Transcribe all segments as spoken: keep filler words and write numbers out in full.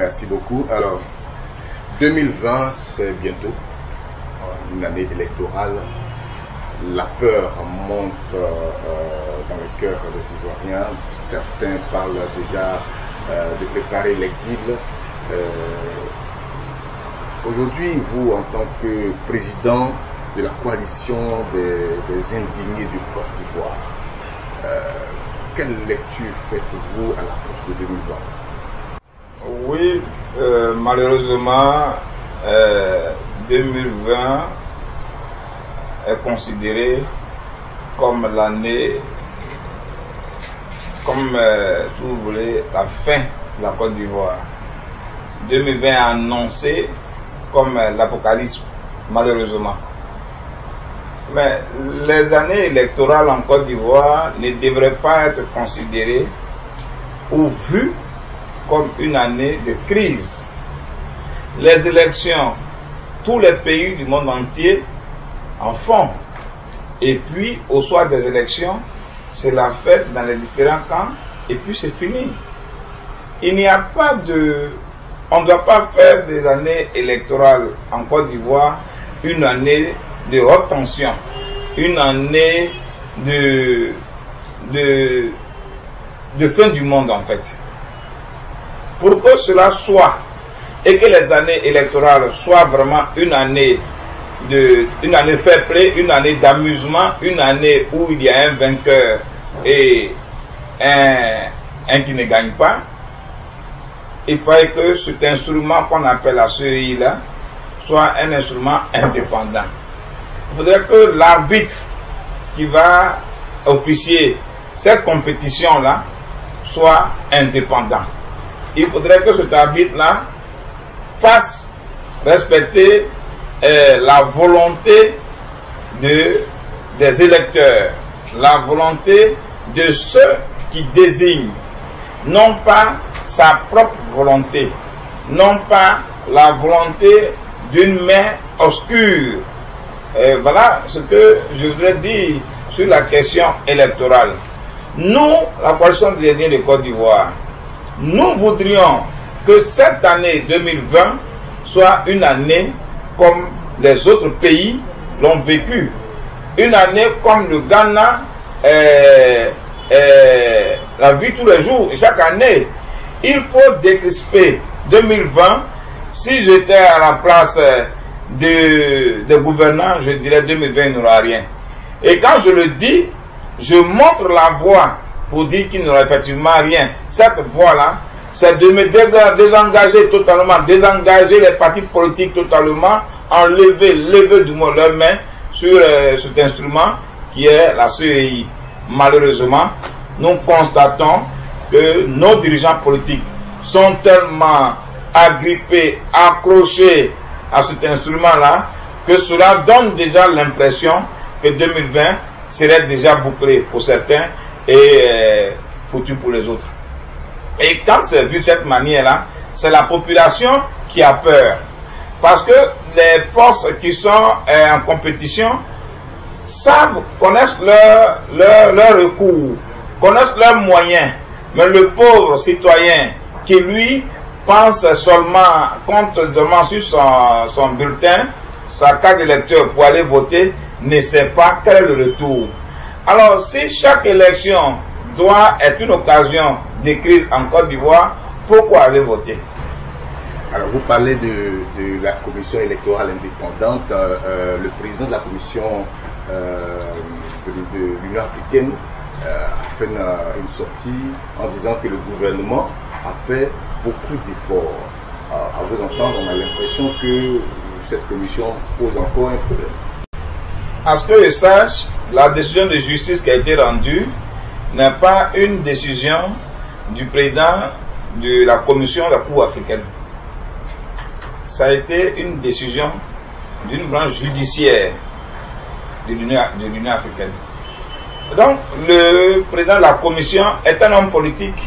Merci beaucoup. Alors, deux mille vingt, c'est bientôt une année électorale. La peur monte euh, dans le cœur des Ivoiriens. Certains parlent déjà euh, de préparer l'exil. Euh, Aujourd'hui, vous, en tant que président de la coalition des, des indignés du Côte d'Ivoire, euh, quelle lecture faites-vous à l'approche de deux mille vingt? Oui, euh, malheureusement, euh, deux mille vingt est considéré comme l'année, comme, euh, si vous voulez, la fin de la Côte d'Ivoire. deux mille vingt est annoncé comme euh, l'apocalypse, malheureusement. Mais les années électorales en Côte d'Ivoire ne devraient pas être considérées ou vues comme une année de crise. Les élections, tous les pays du monde entier en font. Et puis, au soir des élections, c'est la fête dans les différents camps, et puis c'est fini. Il n'y a pas de... On ne doit pas faire des années électorales en Côte d'Ivoire une année de haute tension, une année de, de, de fin du monde en fait. Pour que cela soit, et que les années électorales soient vraiment une année de, une année fair play, une année d'amusement, une année où il y a un vainqueur et un, un qui ne gagne pas, il faudrait que cet instrument qu'on appelle la C E I là soit un instrument indépendant. Il faudrait que l'arbitre qui va officier cette compétition là soit indépendant. Il faudrait que cet arbitre là fasse respecter euh, la volonté de, des électeurs, la volonté de ceux qui désignent, non pas sa propre volonté, non pas la volonté d'une main obscure. Et voilà ce que je voudrais dire sur la question électorale. Nous, la coalition des Indiens de Côte d'Ivoire, nous voudrions que cette année deux mille vingt soit une année comme les autres pays l'ont vécu. Une année comme le Ghana euh, euh, la vit tous les jours et chaque année. Il faut décrisper deux mille vingt. Si j'étais à la place de, de gouvernants, je dirais deux mille vingt, il n'y aura rien. Et quand je le dis, je montre la voie pour dire qu'il n'y aura effectivement rien. Cette voie-là, c'est de me désengager totalement, désengager les partis politiques totalement, enlever, lever du moins leurs mains sur euh, cet instrument qui est la C E I. Malheureusement, nous constatons que nos dirigeants politiques sont tellement agrippés, accrochés à cet instrument-là, que cela donne déjà l'impression que deux mille vingt serait déjà bouclé pour certains et euh, foutu pour les autres. Et quand c'est vu de cette manière-là, c'est la population qui a peur. Parce que les forces qui sont euh, en compétition savent, connaissent leurs leur, leur recours, connaissent leurs moyens. Mais le pauvre citoyen qui, lui, pense seulement, compte seulement sur son, son bulletin, sa carte d'électeur pour aller voter, ne sait pas quel est le retour. Alors, si chaque élection doit être une occasion de crise en Côte d'Ivoire, pourquoi aller voter? Alors, vous parlez de, de la commission électorale indépendante. Euh, euh, le président de la commission euh, de, de l'Union africaine Euh, a fait une, une sortie en disant que le gouvernement a fait beaucoup d'efforts. Euh, à vous entendre, on a l'impression que cette commission pose encore un problème. À ce que je sache, la décision de justice qui a été rendue n'est pas une décision du président de la commission de la Cour africaine. Ça a été une décision d'une branche judiciaire de l'Union africaine. Donc, le président de la commission est un homme politique.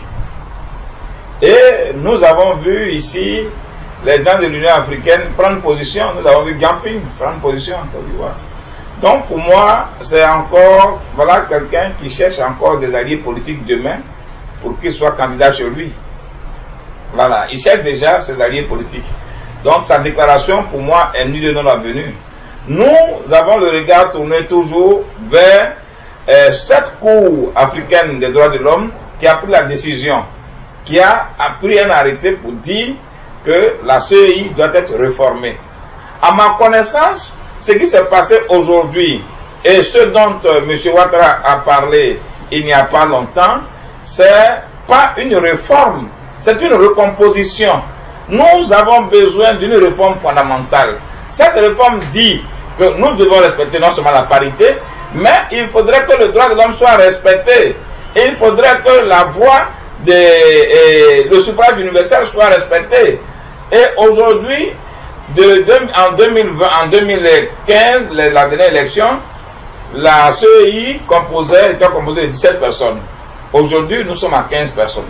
Et nous avons vu ici les gens de l'Union africaine prendre position. Nous avons vu Gamping prendre position en Côte d'Ivoire. Donc, pour moi, c'est encore, voilà, quelqu'un qui cherche encore des alliés politiques demain pour qu'il soit candidat chez lui. Voilà, il cherche déjà ses alliés politiques. Donc sa déclaration, pour moi, est nue de non avenue. Nous avons le regard tourné toujours vers euh, cette Cour africaine des droits de l'homme qui a pris la décision, qui a, a pris un arrêté pour dire que la C E I doit être réformée. À ma connaissance, ce qui s'est passé aujourd'hui et ce dont euh, M. Ouattara a parlé il n'y a pas longtemps, c'est pas une réforme, c'est une recomposition. Nous avons besoin d'une réforme fondamentale. Cette réforme dit que nous devons respecter non seulement la parité, mais il faudrait que le droit de l'homme soit respecté. Et il faudrait que la voix de et le suffrage universel soit respecté. Et aujourd'hui, de, de, en, deux mille vingt, en deux mille quinze, la, la dernière élection, la C E I composait, était composée de dix-sept personnes. Aujourd'hui, nous sommes à quinze personnes.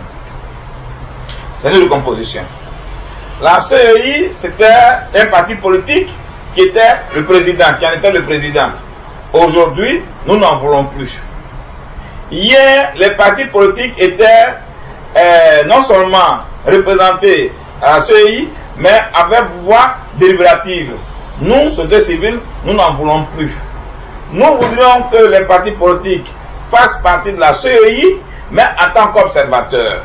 C'est une recomposition. La C E I, c'était un parti politique qui était le président, qui en était le président. Aujourd'hui, nous n'en voulons plus. Hier, les partis politiques étaient euh, non seulement représentés à la C E I, mais avaient pouvoir délibératif. Nous, société civile, nous n'en voulons plus. Nous voudrions que les partis politiques fassent partie de la C E I, mais en tant qu'observateurs.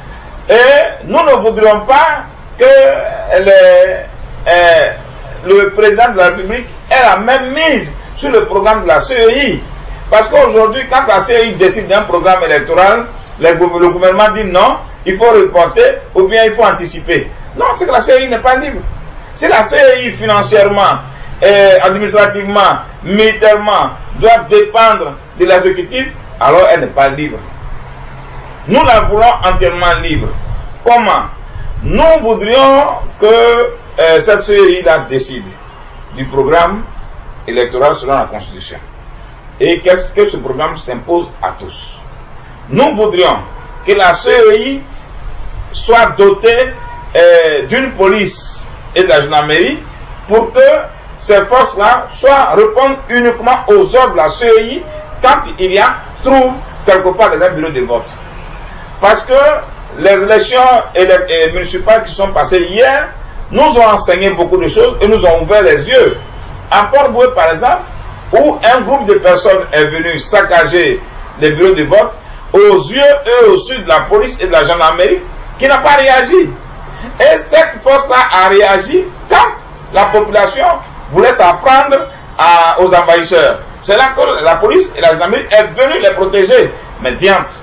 Et nous ne voudrions pas que les, euh, le président de la République ait la même mise sur le programme de la C E I. Parce qu'aujourd'hui, quand la C E I décide d'un programme électoral, le gouvernement dit non, il faut reporter ou bien il faut anticiper. Non, c'est que la C E I n'est pas libre. Si la C E I financièrement, et administrativement, militairement doit dépendre de l'exécutif, alors elle n'est pas libre. Nous la voulons entièrement libre. Comment? Nous voudrions que euh, cette C E I là décide du programme électoral selon la Constitution et que, que ce programme s'impose à tous. Nous voudrions que la C E I soit dotée euh, d'une police et de la gendarmerie pour que ces forces-là soient répondre uniquement aux ordres de la C E I quand il y a trouble quelque part dans un bureau de vote. Parce que les élections municipales qui sont passées hier nous ont enseigné beaucoup de choses et nous ont ouvert les yeux. À Port-Boué, par exemple, où un groupe de personnes est venu saccager les bureaux de vote, aux yeux et au sud de la police et de la gendarmerie, qui n'a pas réagi. Et cette force-là a réagi quand la population voulait s'apprendre aux envahisseurs. C'est là que la police et la gendarmerie est venue les protéger. Mais diantre,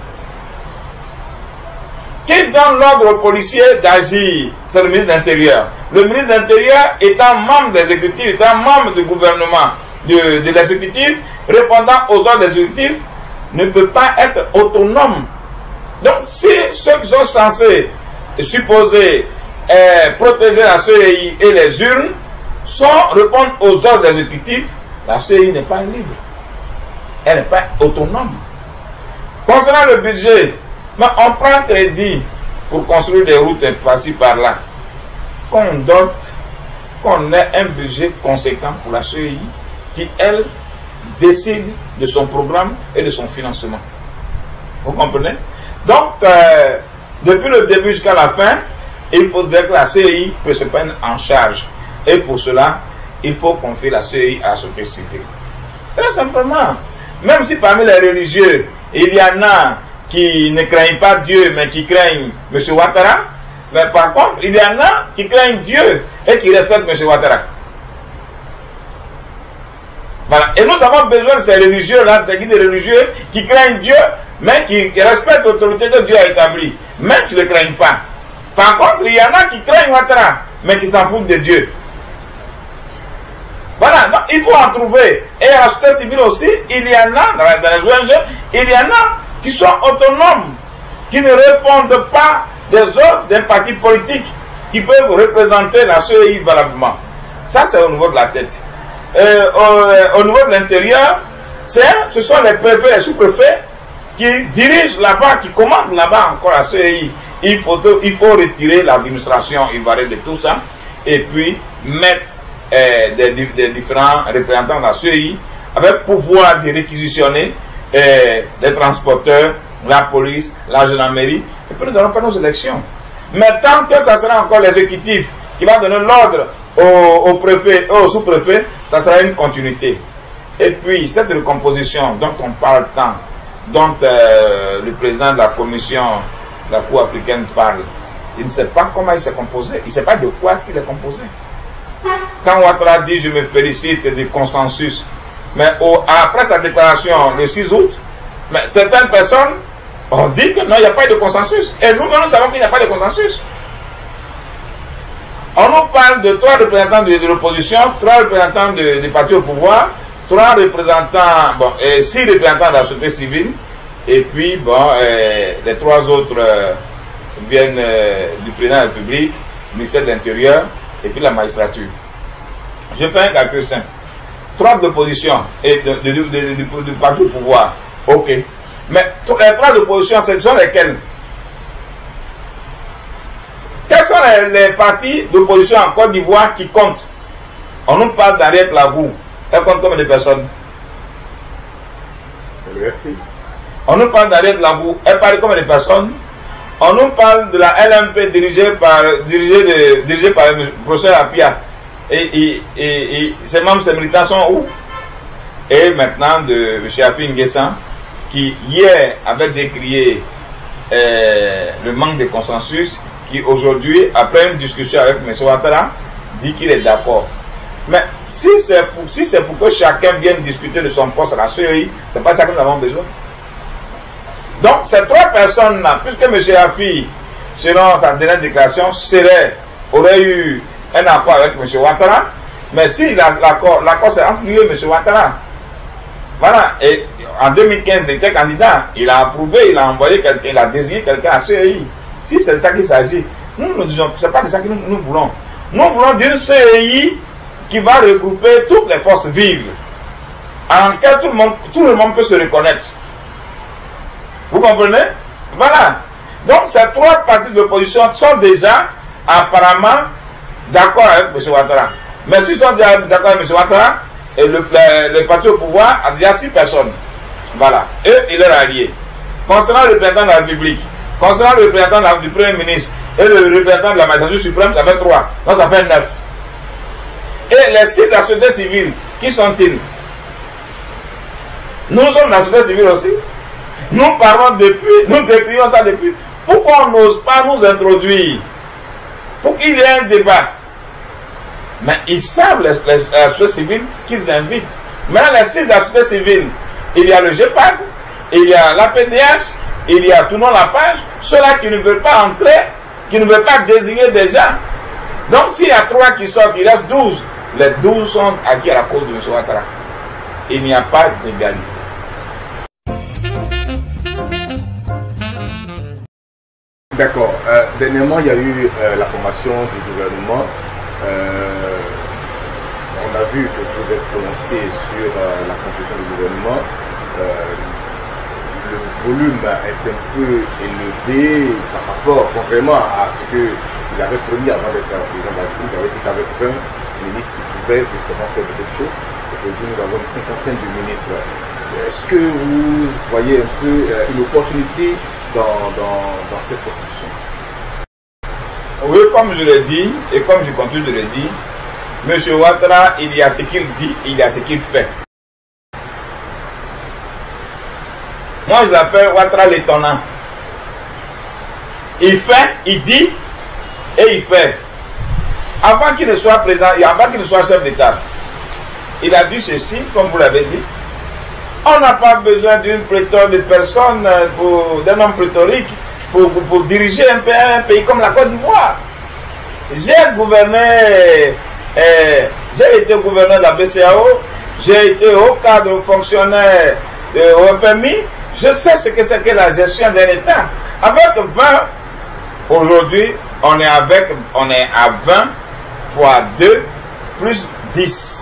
qui donne l'ordre aux policiers d'agir? C'est le ministre de l'Intérieur. Le ministre de l'Intérieur étant membre de l'exécutif, étant membre du gouvernement, de, de l'exécutif, répondant aux ordres de l'exécutif, ne peut pas être autonome. Donc si ceux qui sont censés supposer euh, protéger la C E I et les urnes sont répondre aux ordres de l'exécutif, la C E I n'est pas libre. Elle n'est pas autonome. Concernant le budget, mais on prend crédit pour construire des routes par-ci par-là. Qu'on dote, qu'on ait un budget conséquent pour la C E I qui, elle, décide de son programme et de son financement. Vous comprenez? Donc, euh, depuis le début jusqu'à la fin, il faudrait que la C E I puisse se prendre en charge. Et pour cela, il faut confier la C E I à la société civile. Très simplement. Même si parmi les religieux, il y en a qui ne craignent pas Dieu, mais qui craignent M. Ouattara, mais par contre, il y en a qui craignent Dieu et qui respectent M. Ouattara. Voilà. Et nous avons besoin de ces religieux-là, de ces guides religieux qui craignent Dieu, mais qui, qui respectent l'autorité que Dieu a établie, mais qui ne le craignent pas. Par contre, il y en a qui craignent Ouattara, mais qui s'en foutent de Dieu. Voilà, donc il faut en trouver. Et à la société civile aussi, il y en a, dans les, dans les O N G, il y en a qui sont autonomes, qui ne répondent pas des ordres d'un parti politique, qui peuvent représenter la C E I valablement. Ça, c'est au niveau de la tête. Euh, au, au niveau de l'intérieur, ce sont les préfets, les sous-préfets qui dirigent là-bas, qui commandent là-bas encore la C E I. Il faut, il faut retirer l'administration ivoirienne de tout ça et puis mettre euh, des, des différents représentants de la C E I avec pouvoir de réquisitionner euh, les transporteurs, la police, la gendarmerie, et puis nous allons faire nos élections. Mais tant que ça sera encore l'exécutif qui va donner l'ordre au, au préfet, au sous-préfet, ça sera une continuité. Et puis, cette recomposition dont on parle tant, dont euh, le président de la commission de la Cour africaine parle, il ne sait pas comment il s'est composé, il ne sait pas de quoi il est composé. Quand Ouattara dit « je me félicite du consensus », mais au, après sa déclaration le six août, mais certaines personnes ont dit que non, il n'y a pas de consensus. Et nous-mêmes, nous savons qu'il n'y a pas de consensus. On nous parle de trois représentants de, de l'opposition, trois représentants du parti au pouvoir, trois représentants, bon, et six représentants de la société civile, et puis, bon, euh, les trois autres euh, viennent euh, du président de la République, du ministère de l'Intérieur, et puis la magistrature. Je fais un calcul simple. Trois de l'opposition et de, de, de, de, de, du parti au pouvoir, ok. Mais les trois d'opposition, ce sont lesquels? Quels sont les, les partis d'opposition en Côte d'Ivoire qui comptent? On nous parle d'Henriette Lagou. Elle compte combien de personnes? Le F P. On nous parle d'Henriette Lagou. Elle parle combien de personnes? On nous parle de la L M P dirigée par, dirigée de, dirigée par le professeur Apia. Et, et, et, et ses membres, ses militants sont où? Et maintenant de M. Afi N'Guessan, qui hier avait décrié euh, le manque de consensus, qui aujourd'hui, après une discussion avec M. Ouattara, dit qu'il est d'accord. Mais si c'est pour, si c'est pour que chacun vienne discuter de son poste à la C E I, c'est pas ça que nous avons besoin. Donc ces trois personnes-là, puisque M. Afi, selon sa dernière déclaration, serait, aurait eu un accord avec M. Ouattara, mais si l'accord, l'accord c'est entre lui et M. Ouattara. Voilà, et en deux mille quinze, il était candidat, il a approuvé, il a envoyé quelqu'un, il a désigné quelqu'un à C E I. Si c'est de ça qu'il s'agit, nous nous disons, c'est pas de ça que nous, nous voulons. Nous voulons d'une C E I qui va regrouper toutes les forces vives, en laquelle tout le monde, tout le monde peut se reconnaître. Vous comprenez? Voilà. Donc ces trois partis de l'opposition sont déjà apparemment d'accord avec M. Ouattara. Mais s'ils sont déjà d'accord avec M. Ouattara, et le, le, le parti au pouvoir a déjà six personnes. Voilà. Eux et leurs alliés. Concernant le représentant de la République, concernant le représentant de la, du Premier ministre et le représentant de la magistrature suprême, ça fait trois. Donc ça fait neuf. Et les six de la société civile, qui sont-ils? Nous sommes la société civile aussi. Nous parlons depuis, nous décrivons ça depuis. Pourquoi on n'ose pas nous introduire? Pour qu'il y ait un débat. Mais ils savent, les, les, la société civile, qu'ils invitent. Maintenant, les six de la société civile, il y a le G P A D, il y a l'A P D H, il y a Tournons la page, ceux-là qui ne veulent pas entrer, qui ne veulent pas désigner des gens. Donc, s'il y a trois qui sortent, il reste douze. Les douze sont acquis à la cause de M. Ouattara. Il n'y a pas d'égalité. D'accord. Euh, dernièrement, il y a eu euh, la formation du gouvernement. Euh, on a vu que vous êtes prononcé sur euh, la composition du gouvernement. Euh, le volume est un peu élevé par rapport, contrairement à ce qu'il avait promis avant d'être président de la République. Il avait dit qu'avec vingt ministres, il pouvait vraiment faire beaucoup de choses. Aujourd'hui, nous avons une cinquantaine de ministres. Est-ce que vous voyez un peu euh, une opportunité dans, dans, dans cette constitution? Oui, comme je l'ai dit, et comme je continue de le dire, M. Ouattara, il y a ce qu'il dit, il y a ce qu'il fait. Moi, je l'appelle Ouattara l'étonnant. Il fait, il dit, et il fait. Avant qu'il ne soit président, et avant qu'il ne soit chef d'État, il a dit ceci, comme vous l'avez dit. On n'a pas besoin d'une pléthore de personnes, pour, d'un homme pléthorique, pour, pour, pour diriger un pays, un pays comme la Côte d'Ivoire. J'ai gouverné, euh, j'ai été gouverneur de la B C A O, j'ai été haut cadre fonctionnaire de, au F M I, je sais ce que c'est que la gestion d'un État. Avec vingt, aujourd'hui, on est avec, on est à vingt fois deux plus dix.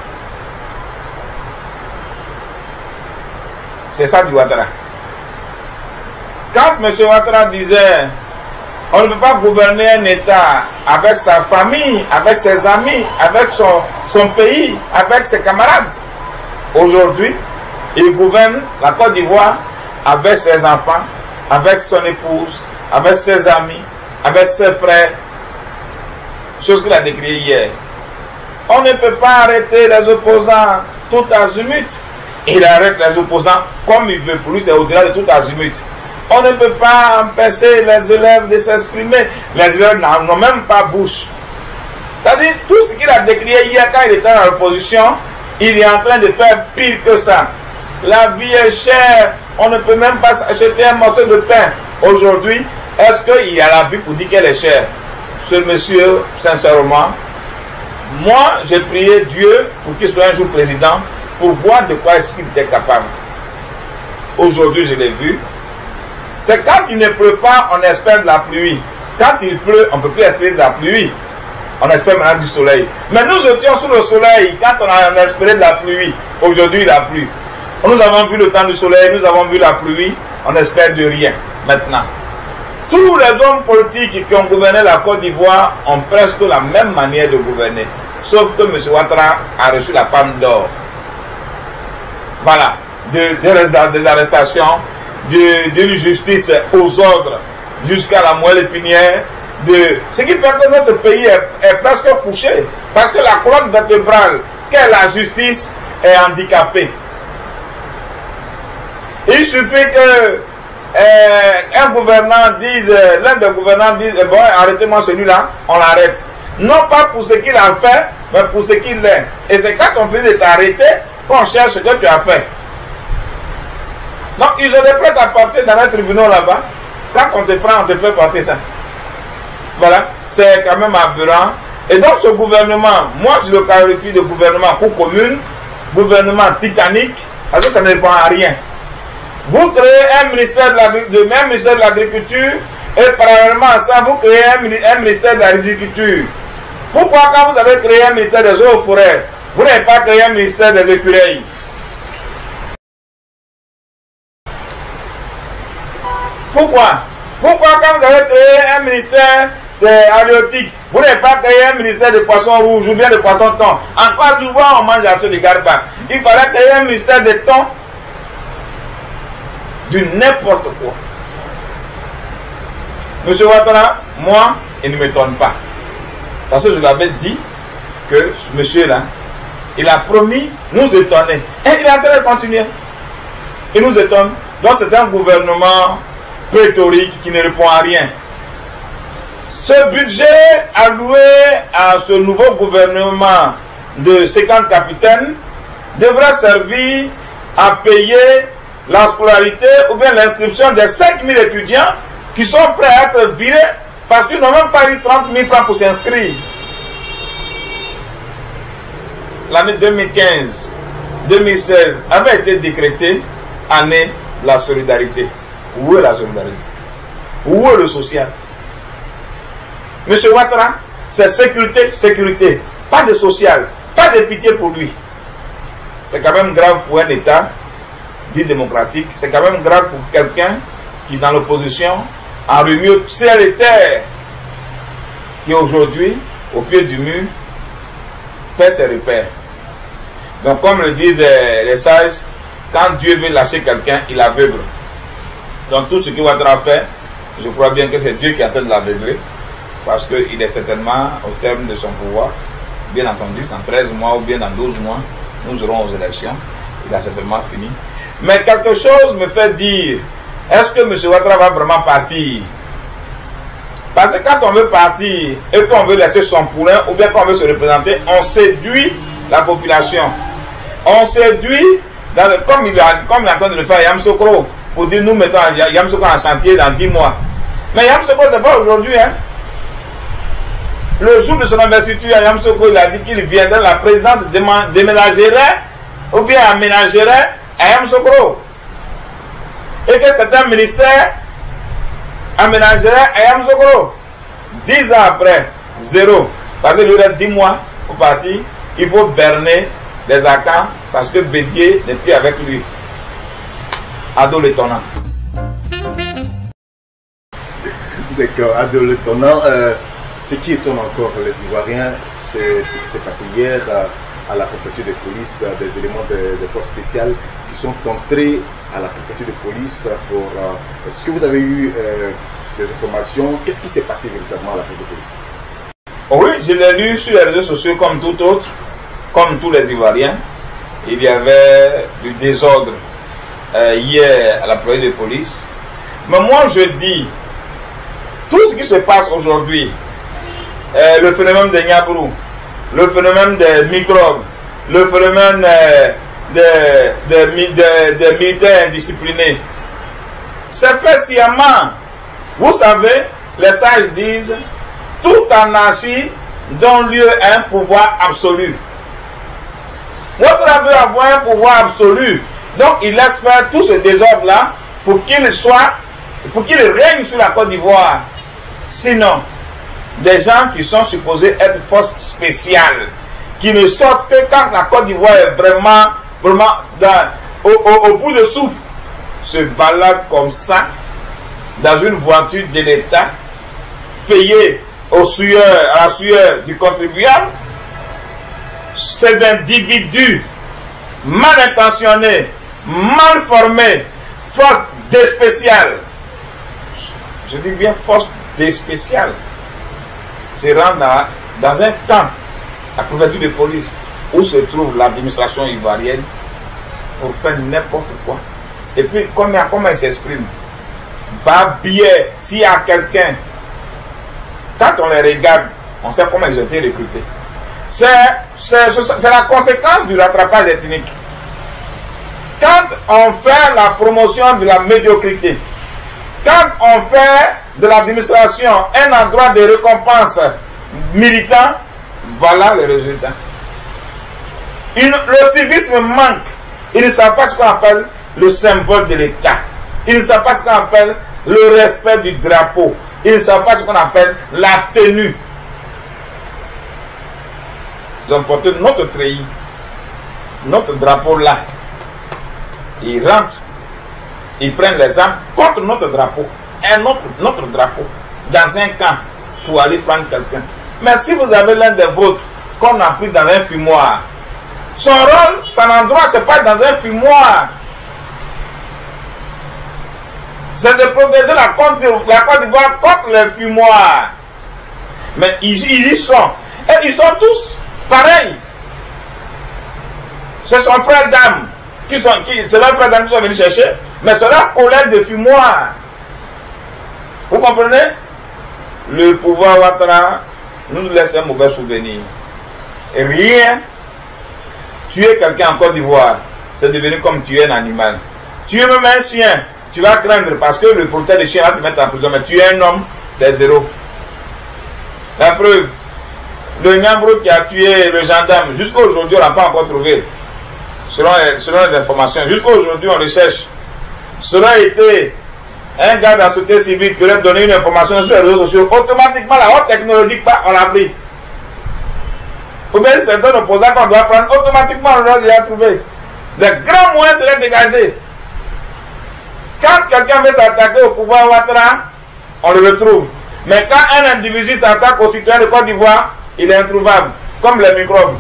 C'est ça du Ouattara. Quand M. Ouattara disait on ne peut pas gouverner un État avec sa famille, avec ses amis, avec son, son pays, avec ses camarades. Aujourd'hui, il gouverne la Côte d'Ivoire avec ses enfants, avec son épouse, avec ses amis avec ses frères, chose qu'il a décriée hier. On ne peut pas arrêter les opposants tout azimut. Il arrête les opposants comme il veut. Pour lui, c'est au-delà de tout azimut. On ne peut pas empêcher les élèves de s'exprimer. Les élèves n'ont même pas bouche. C'est-à-dire, tout ce qu'il a décrié hier quand il était dans l'opposition, il est en train de faire pire que ça. La vie est chère. On ne peut même pas acheter un morceau de pain. Aujourd'hui, est-ce qu'il y a la vie pour dire qu'elle est chère? Ce monsieur, sincèrement, moi, j'ai prié Dieu pour qu'il soit un jour président, pour voir de quoi est-ce qu'il était capable. Aujourd'hui, je l'ai vu. C'est quand il ne pleut pas, on espère de la pluie. Quand il pleut, on ne peut plus espérer de la pluie. On espère maintenant du soleil. Mais nous étions sous le soleil quand on a espéré de la pluie. Aujourd'hui, il a plu. Nous avons vu le temps du soleil, nous avons vu la pluie. On espère de rien maintenant. Tous les hommes politiques qui ont gouverné la Côte d'Ivoire ont presque la même manière de gouverner. Sauf que M. Ouattara a reçu la palme d'or. Voilà. De, de, des arrestations, d'une de, justice aux ordres, jusqu'à la moelle épinière. De, ce qui fait que notre pays est, est presque couché. Parce que la colonne vertébrale, qu'est la justice, est handicapée. Il suffit que euh, un gouvernant dise, euh, l'un des gouvernants dise, eh bon, arrêtez-moi celui-là, on l'arrête. Non pas pour ce qu'il a fait, mais pour ce qu'il est. Et c'est quand on finit de t'arrêter qu'on cherche ce que tu as fait. Donc ils sont prêts à porter dans les tribunaux là-bas. Quand on te prend, on te fait porter ça. Voilà, c'est quand même aberrant. Et donc ce gouvernement, moi je le qualifie de gouvernement pour commune, gouvernement titanique, parce que ça ne répond à rien. Vous créez un ministère de l'agriculture et parallèlement à ça, vous créez un, un ministère de l'agriculture. Pourquoi quand vous avez créé un ministère des eaux et forêts, vous n'avez pas créé un ministère des écureuils? Pourquoi? Pourquoi quand vous avez créé un ministère de halieutique, vous n'avez pas créé un ministère de poissons rouges ou bien de poissons thon? En Côte d'Ivoire, on mange à ce garba. Il fallait créer un ministère de thon, du n'importe quoi. Monsieur Ouattara, moi, il ne m'étonne pas. Parce que je l'avais dit que ce monsieur-là, il a promis nous étonner. Et il est en train de continuer. Il nous étonne. Donc c'est un gouvernement pléthorique qui ne répond à rien. Ce budget alloué à ce nouveau gouvernement de cinquante capitaines devra servir à payer la scolarité ou bien l'inscription des cinq mille étudiants qui sont prêts à être virés parce qu'ils n'ont même pas eu trente mille francs pour s'inscrire. L'année deux mille quinze deux mille seize avait été décrétée année de la solidarité. Où est la solidarité? Où est le social? Monsieur Ouattara, c'est sécurité, sécurité. Pas de social, pas de pitié pour lui. C'est quand même grave pour un État dit démocratique, c'est quand même grave pour quelqu'un qui dans l'opposition a remué ciel et terre, qui aujourd'hui, au pied du mur, fait ses repères. Donc comme le disent les sages, quand Dieu veut lâcher quelqu'un, il aveugle. Donc tout ce qu'il va faire, je crois bien que c'est Dieu qui est en train de l'aveugler, parce qu'il est certainement au terme de son pouvoir. Bien entendu, dans treize mois ou bien dans douze mois, nous aurons aux élections. Il a certainement fini. Mais quelque chose me fait dire, est-ce que M. Ouattara va vraiment partir? Parce que quand on veut partir et qu'on veut laisser son poulain ou bien qu'on veut se représenter, on séduit la population. On séduit, dans le, comme, il a, comme il est en train de le faire Yamoussoukro, pour dire nous mettons Yamoussoukro en chantier dans dix mois. Mais Yamoussoukro, c'est pas aujourd'hui. Hein. Le jour de son investiture à Yamoussoukro, il a dit qu'il viendrait, la présidence déménagerait ou bien aménagerait à Yamoussoukro. Et que certains ministères aménageraient à Yamoussoukro. Dix ans après, zéro. Parce qu'il y aurait dix mois pour partir, il faut berner les accords parce que Bédier n'est plus avec lui. Ado l'étonnant. D'accord, Ado l'étonnant. Euh, ce qui étonne encore les Ivoiriens, c'est ce qui s'est passé hier euh, à la préfecture de police, euh, des éléments de, de force spéciale qui sont entrés à la préfecture de police pour... Euh, est-ce que vous avez eu euh, des informations. Qu'est-ce qui s'est passé véritablement à la fête de police? Oui, je l'ai lu sur les réseaux sociaux comme tout autre, comme tous les Ivoiriens. Il y avait du désordre euh, hier à la préfecture de police. Mais moi je dis, tout ce qui se passe aujourd'hui, euh, le phénomène des Niabrou, le phénomène des microbes, le phénomène euh, des, des, des, des militaires indisciplinés, c'est fait sciemment. Vous savez, les sages disent, toute anarchie donne lieu à un pouvoir absolu. Ouattara veut avoir un pouvoir absolu, donc il laisse faire tout ce désordre-là pour qu'il soit, pour qu'il règne sur la Côte d'Ivoire. Sinon, des gens qui sont supposés être forces spéciales, qui ne sortent que quand la Côte d'Ivoire est vraiment, vraiment dans, au, au, au bout de souffle, se baladent comme ça, dans une voiture de l'État, payée au sueur, à la sueur du contribuable. Ces individus mal intentionnés, mal formés, force des spéciales, je dis bien force des spéciales, se rendent dans, dans un camp à préfecture de police où se trouve l'administration ivoirienne pour faire n'importe quoi. Et puis comment, comment ils s'expriment? Bah bien, s'il y a quelqu'un, quand on les regarde, on sait comment ils ont été recrutés. C'est la conséquence du rattrapage ethnique. Quand on fait la promotion de la médiocrité, quand on fait de l'administration un endroit de récompense militant, voilà le résultat. Une, le civisme manque. Ils ne savent pas ce qu'on appelle le symbole de l'État. Ils ne savent pas ce qu'on appelle le respect du drapeau. Ils ne savent pas ce qu'on appelle la tenue. Ils ont porté notre treillis, notre drapeau là. Ils rentrent, ils prennent les armes contre notre drapeau, un autre, notre drapeau, dans un camp pour aller prendre quelqu'un. Mais si vous avez l'un des vôtres qu'on a pris dans un fumoir, son rôle, son endroit, c'est pas dans un fumoir. C'est de protéger la Côte d'Ivoire contre les fumoirs. Mais ils, ils y sont. Et ils sont tous pareil. C'est son frère d'âme qui sont, qui, c'est leur frère d'âme qui sont venus chercher, mais c'est leur collègue de fumoir. Vous comprenez? Le pouvoir Ouattara nous laisse un mauvais souvenir. Et rien, tuer quelqu'un en Côte d'Ivoire, c'est devenu comme tuer un animal. Tuer même un chien, tu vas craindre parce que le protecteur des chiens va te mettre en prison, mais tuer un homme, c'est zéro. La preuve, le Niabrou qui a tué le gendarme, jusqu'à aujourd'hui, on n'a pas encore trouvé. Selon les, selon les informations, jusqu'à aujourd'hui, on recherche. Cela a été un gars de la société civile qui aurait donné une information sur les réseaux sociaux. Automatiquement, la haute technologie, on l'a pris. Ou bien c'est un opposant qu'on doit prendre, automatiquement, on l'a déjà trouvé. Les grands moyens seraient dégagés. Quand quelqu'un veut s'attaquer au pouvoir Ouattara, on le retrouve. Mais quand un individu s'attaque aux citoyens de Côte d'Ivoire, il est introuvable, comme les microbes.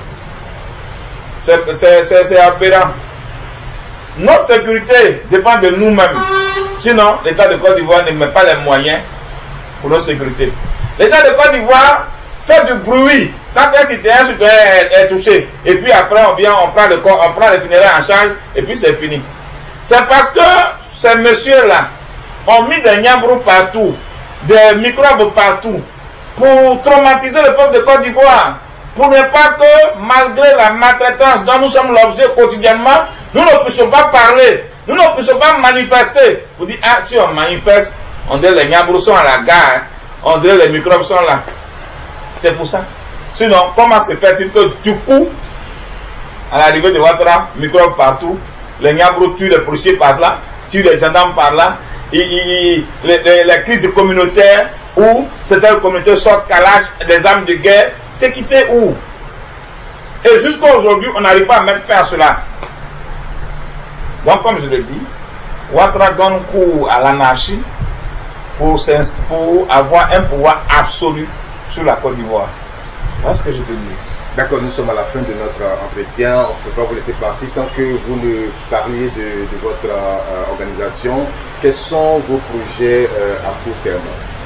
C'est aberrant. Notre sécurité dépend de nous-mêmes. Sinon, l'État de Côte d'Ivoire ne met pas les moyens pour notre sécurité. L'État de Côte d'Ivoire fait du bruit quand un citoyen, un citoyen est, est touché. Et puis après, on vient, on prend le corps, on prend les funérailles en charge, et puis c'est fini. C'est parce que ces messieurs-là ont mis des Niabrou partout, des microbes partout, pour traumatiser le peuple de Côte d'Ivoire, pour ne pas que, malgré la maltraitance dont nous sommes l'objet quotidiennement, nous ne puissions pas parler, nous ne puissions pas manifester. Vous dites, ah, si on manifeste, on dirait les Niabrou sont à la gare, on dirait les microbes sont là. C'est pour ça. Sinon, comment se fait-il que du coup, à l'arrivée de Ouattara, microbes partout, les Niabrou tuent les policiers par là, tuent les gendarmes par là, et, et, et, les, les, les crises communautaires, où certaines communautés sortent calaches, des armes de guerre, c'est quitté où? Et jusqu'à aujourd'hui, on n'arrive pas à mettre fin à cela. Donc, comme je le dis, Ouattara donne cours à l'anarchie pour, pour avoir un pouvoir absolu sur la Côte d'Ivoire. Voilà ce que je peux dire. D'accord, nous sommes à la fin de notre entretien. On ne peut pas vous laisser partir sans que vous ne parliez de, de votre euh, organisation. quels sont vos projets euh, à court terme?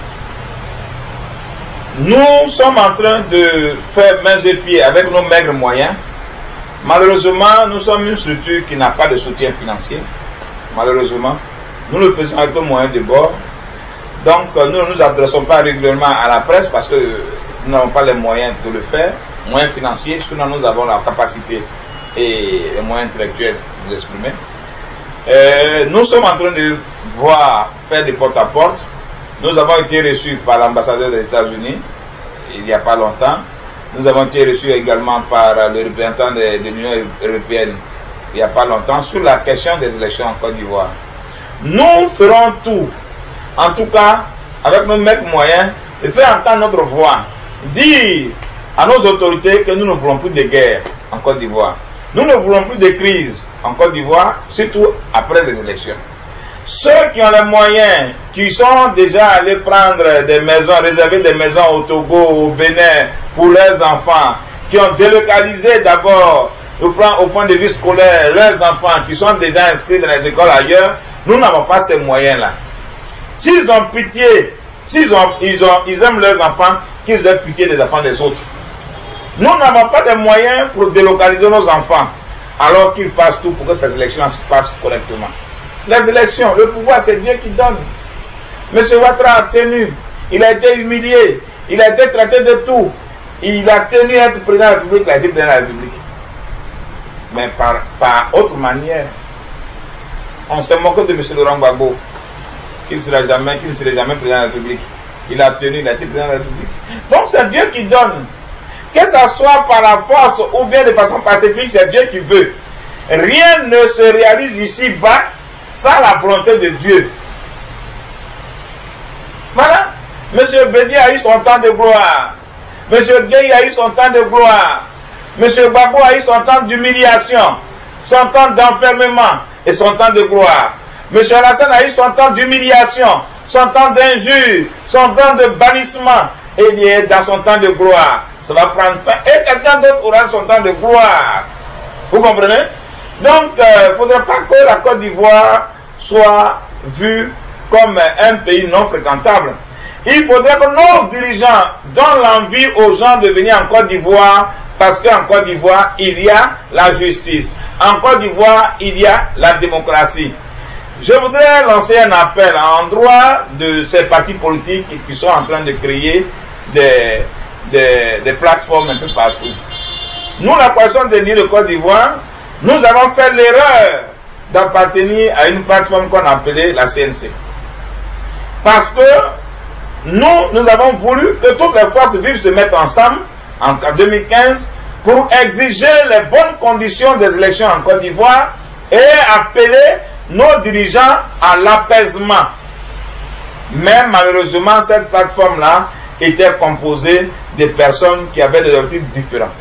Nous sommes en train de faire mains et pieds avec nos maigres moyens. Malheureusement, nous sommes une structure qui n'a pas de soutien financier. Malheureusement, nous le faisons avec nos moyens de bord. Donc, nous ne nous adressons pas régulièrement à la presse parce que nous n'avons pas les moyens de le faire, moyens financiers, sinon nous avons la capacité et les moyens intellectuels de l'exprimer. Euh, nous sommes en train de voir faire des porte-à-porte. Nous avons été reçus par l'ambassadeur des États-Unis il n'y a pas longtemps. Nous avons été reçus également par le représentant de, de l'Union européenne il n'y a pas longtemps sur la question des élections en Côte d'Ivoire. Nous ferons tout, en tout cas avec nos mecs moyens, de faire entendre notre voix, dire à nos autorités que nous ne voulons plus de guerre en Côte d'Ivoire. Nous ne voulons plus de crise en Côte d'Ivoire, surtout après les élections. Ceux qui ont les moyens, qui sont déjà allés prendre des maisons, réserver des maisons au Togo, au Bénin, pour leurs enfants, qui ont délocalisé d'abord, au point de vue scolaire, leurs enfants qui sont déjà inscrits dans les écoles ailleurs, nous n'avons pas ces moyens-là. S'ils ont pitié, s'ils ont, ils ont, ils aiment leurs enfants, qu'ils aient pitié des enfants des autres. Nous n'avons pas de moyens pour délocaliser nos enfants, alors qu'ils fassent tout pour que ces élections se passent correctement. Les élections, le pouvoir, c'est Dieu qui donne. M. Ouattara a tenu, il a été humilié, il a été traité de tout. Il a tenu à être président de la République, il a été président de la République. Mais par, par autre manière, on s'est moqué de M. Laurent Gbagbo, qu'il ne sera jamais, qu'il ne serait jamais président de la République. Il a tenu, il a été président de la République. Donc c'est Dieu qui donne. Que ce soit par la force ou bien de façon pacifique, c'est Dieu qui veut. Rien ne se réalise ici-bas sans la volonté de Dieu. Voilà. Monsieur Bédi a eu son temps de gloire. Monsieur Gueye a eu son temps de gloire. Monsieur Gbagbo a eu son temps d'humiliation, son temps d'enfermement et son temps de gloire. Monsieur Alassane a eu son temps d'humiliation, son temps d'injure, son temps de bannissement. Et il est dans son temps de gloire. Ça va prendre fin. Et quelqu'un d'autre aura son temps de gloire. Vous comprenez? Donc, il euh, ne faudrait pas que la Côte d'Ivoire soit vue comme un pays non fréquentable. Il faudrait que nos dirigeants donnent l'envie aux gens de venir en Côte d'Ivoire, parce qu'en Côte d'Ivoire, il y a la justice. En Côte d'Ivoire, il y a la démocratie. Je voudrais lancer un appel à l'endroit de ces partis politiques qui sont en train de créer des, des, des plateformes un peu partout. Nous, la coalition des Liens de Côte d'Ivoire, nous avons fait l'erreur d'appartenir à une plateforme qu'on appelait la C N C. Parce que nous, nous avons voulu que toutes les forces vives se mettent ensemble en deux mille quinze pour exiger les bonnes conditions des élections en Côte d'Ivoire et appeler nos dirigeants à l'apaisement. Mais malheureusement, cette plateforme-là était composée de personnes qui avaient des objectifs différents.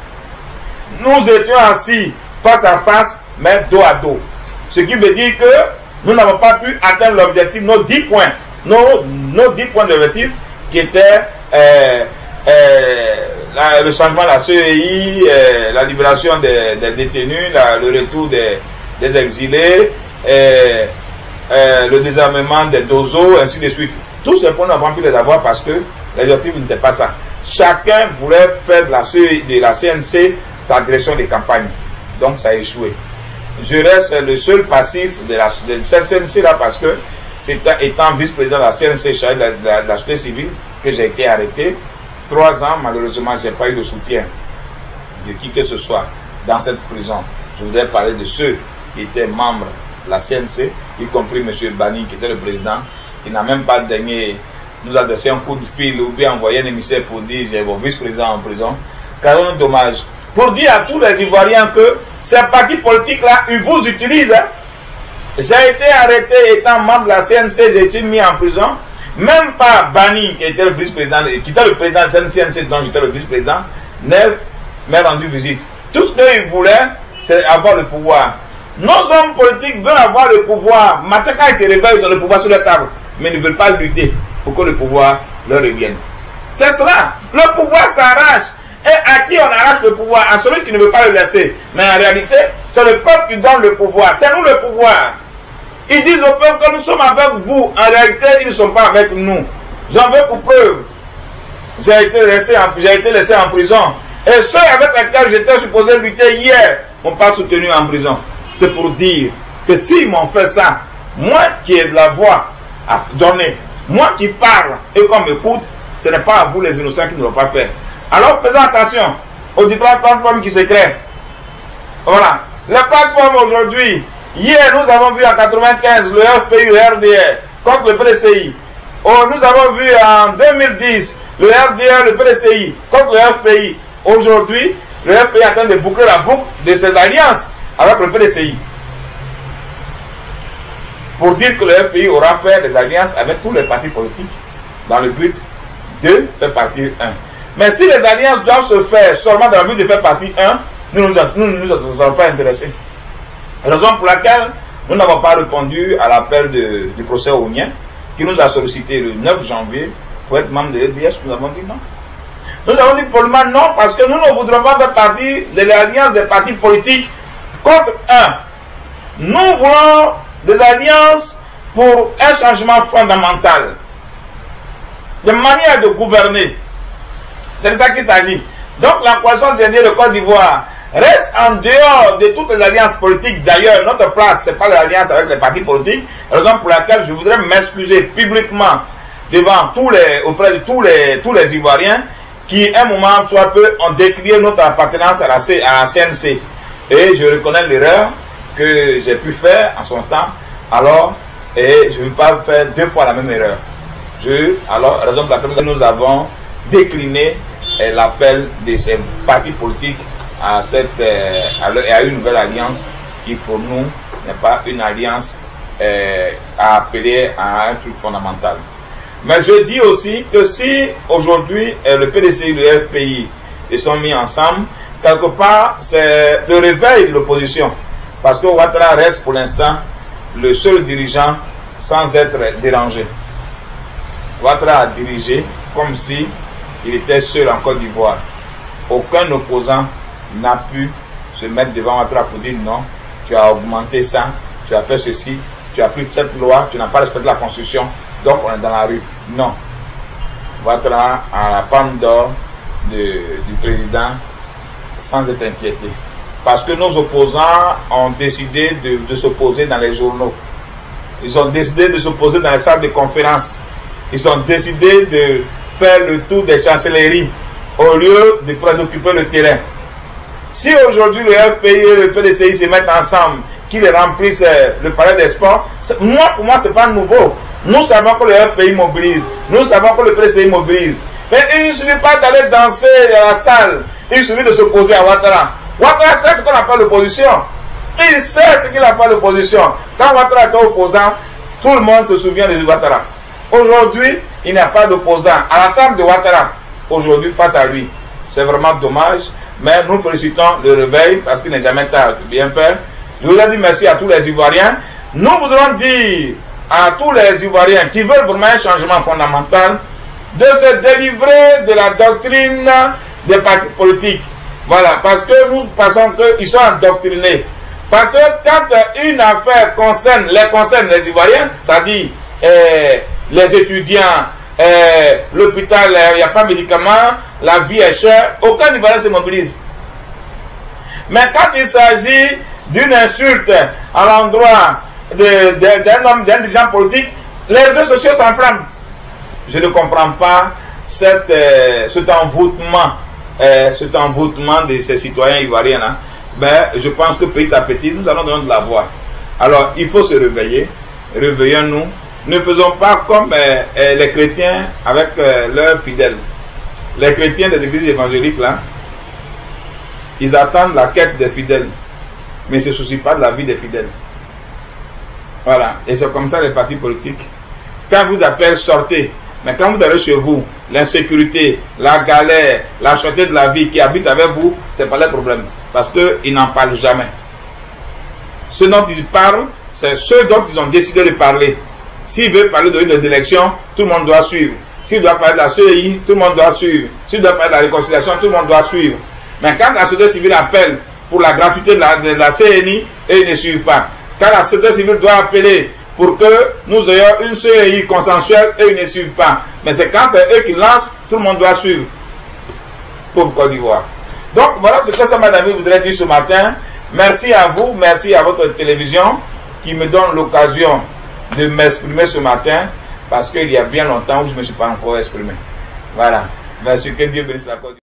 Nous étions assis face à face, mais dos à dos. Ce qui veut dire que nous n'avons pas pu atteindre l'objectif, nos dix points, nos, nos dix points d'objectif qui étaient euh, euh, la, le changement de la C E I, euh, la libération des, des détenus, la, le retour des, des exilés, euh, euh, le désarmement des dozos, ainsi de suite. Tous ces points, nous n'avons pas pu les avoir parce que l'objectif n'était pas ça. Chacun voulait faire de la, C E I, de la C N C sa direction de campagne. Donc ça a échoué. Je reste le seul passif de, la, de cette C N C-là parce que c'est étant vice-président de la C N C chargé de la, de, la, de la société civile que j'ai été arrêté. Trois ans, malheureusement, je n'ai pas eu de soutien de qui que ce soit dans cette prison. Je voudrais parler de ceux qui étaient membres de la C N C, y compris M. Bani, qui était le président, qui n'a même pas daigné nous adresser un coup de fil ou bien envoyer un émissaire pour dire j'ai mon vice-président en prison. Carrément dommage. Pour dire à tous les Ivoiriens que ces partis politiques-là, ils vous utilisent. Hein. J'ai été arrêté étant membre de la C N C, j'ai été mis en prison. Même pas Bani, qui était le vice-président, qui était le président de la C N C, dont j'étais le vice-président, m'a rendu visite. Tout ce qu'ils voulaient, c'est avoir le pouvoir. Nos hommes politiques veulent avoir le pouvoir. Maintenant, quand ils se réveillent, ils ont le pouvoir sur la table. Mais ils ne veulent pas lutter pour que le pouvoir leur revienne. C'est cela. Le pouvoir s'arrache. Et à qui on arrache le pouvoir? À celui qui ne veut pas le laisser. Mais en réalité, c'est le peuple qui donne le pouvoir. C'est nous le pouvoir. Ils disent au peuple que nous sommes avec vous. En réalité, ils ne sont pas avec nous. J'en veux pour preuve. J'ai été laissé en, j'ai été laissé en prison. Et ceux avec lesquels j'étais supposé lutter hier m'ont pas soutenu en prison. C'est pour dire que s'ils m'ont fait ça, moi qui ai de la voix à donner, moi qui parle et qu'on m'écoute, ce n'est pas à vous les innocents qui ne l'ont pas fait. Alors faisons attention aux différentes plateformes qui se créent. Voilà. Les plateformes aujourd'hui, hier nous avons vu en quatre-vingt-quinze le F P I, le R D R contre le P D C I. Oh, nous avons vu en deux mille dix le R D R, le P D C I contre le F P I. Aujourd'hui, le F P I est en train de boucler la boucle de ses alliances avec le P D C I. Pour dire que le F P I aura fait des alliances avec tous les partis politiques dans le but de faire partie un. Mais si les alliances doivent se faire seulement dans le but de faire partie un, nous ne nous, nous, nous sommes pas intéressés. Raison pour laquelle nous n'avons pas répondu à l'appel du procès Ounien qui nous a sollicité le neuf janvier pour être membre de l'E D S. Nous avons dit non. Nous avons dit pour le moment non parce que nous ne voudrons pas faire partie de l'alliance des partis politiques contre un. Nous voulons des alliances pour un changement fondamental, de manière de gouverner. C'est de ça qu'il s'agit. Donc la coalition des Indiens de Côte d'Ivoire reste en dehors de toutes les alliances politiques. D'ailleurs, notre place, ce n'est pas l'alliance avec les partis politiques, raison pour laquelle je voudrais m'excuser publiquement devant tous les, auprès de tous les, tous les Ivoiriens qui, un moment, soit peu, ont décrié notre appartenance à la, C, à la C N C. Et je reconnais l'erreur que j'ai pu faire en son temps, alors, et je ne veux pas faire deux fois la même erreur. Je, alors, raison pour laquelle nous avons décliné eh, l'appel de ces partis politiques à, cette, eh, à, à une nouvelle alliance qui, pour nous, n'est pas une alliance eh, à appeler à un truc fondamental. Mais je dis aussi que si aujourd'hui eh, le P D C I et le F P I ils sont mis ensemble, quelque part, c'est le réveil de l'opposition. Parce que Ouattara reste pour l'instant le seul dirigeant sans être dérangé. Ouattara a dirigé comme si il était seul en Côte d'Ivoire. Aucun opposant n'a pu se mettre devant Ouattara pour dire non, tu as augmenté ça, tu as fait ceci, tu as pris cette loi, tu n'as pas respecté la Constitution, donc on est dans la rue. Non. Ouattara a la palme d'or du président sans être inquiété. Parce que nos opposants ont décidé de, de s'opposer dans les journaux. Ils ont décidé de s'opposer dans les salles de conférence. Ils ont décidé de faire le tour des chancelleries au lieu de préoccuper le terrain. Si aujourd'hui le F P I et le P D C I se mettent ensemble, qu'ils remplissent le palais des sports, moi, pour moi, ce n'est pas nouveau. Nous savons que le F P I mobilise. Nous savons que le P D C I mobilise. Mais il ne suffit pas d'aller danser à la salle. Il suffit de s'opposer à Ouattara. Ouattara sait ce qu'on appelle l'opposition. Il sait ce qu'il appelle l'opposition. Quand Ouattara était opposant, tout le monde se souvient de Ouattara. Aujourd'hui, il n'y a pas d'opposant à la table de Ouattara. Aujourd'hui, face à lui. C'est vraiment dommage. Mais nous félicitons le réveil parce qu'il n'est jamais tard de bien faire. Je voudrais dire merci à tous les Ivoiriens. Nous voudrons dire à tous les Ivoiriens qui veulent vraiment un changement fondamental de se délivrer de la doctrine des partis politiques. Voilà, parce que nous pensons qu'ils sont endoctrinés. Parce que quand une affaire concerne, les concerne les Ivoiriens, c'est-à-dire euh, les étudiants, euh, l'hôpital, il n'y a pas de médicaments, la vie est chère, aucun Ivoirien se mobilise. Mais quand il s'agit d'une insulte à l'endroit d'un homme, d'un dirigeant politique, les réseaux sociaux s'enflamment. Je ne comprends pas cette, euh, cet envoûtement, euh, cet envoûtement de ces citoyens ivoiriens là. Ben, je pense que petit à petit, nous allons donner de la voix. Alors, il faut se réveiller. Réveillons-nous. Ne faisons pas comme euh, euh, les chrétiens avec euh, leurs fidèles. Les chrétiens des églises évangéliques là, ils attendent la quête des fidèles, mais ils ne se soucient pas de la vie des fidèles. Voilà. Et c'est comme ça les partis politiques. Quand vous appelez, sortez. Mais quand vous allez chez vous, l'insécurité, la galère, la cherté de la vie qui habite avec vous, ce n'est pas le problème. Parce qu'ils n'en parlent jamais. Ce dont ils parlent, c'est ce dont ils ont décidé de parler. S'ils veulent parler de une élection, tout le monde doit suivre. S'ils doivent parler de la C E I, tout le monde doit suivre. S'ils doivent parler de la réconciliation, tout le monde doit suivre. Mais quand la société civile appelle pour la gratuité de la, de la C N I, et ils ne suivent pas. Quand la société civile doit appeler pour que nous ayons une seule ligne consensuelle et ils ne suivent pas. Mais c'est quand c'est eux qui lancent, tout le monde doit suivre pour Côte d'Ivoire. Donc voilà ce que Samba David voudrait dire ce matin. Merci à vous, merci à votre télévision qui me donne l'occasion de m'exprimer ce matin parce qu'il y a bien longtemps où je ne me suis pas encore exprimé. Voilà. Merci, que Dieu bénisse la Côte d'Ivoire.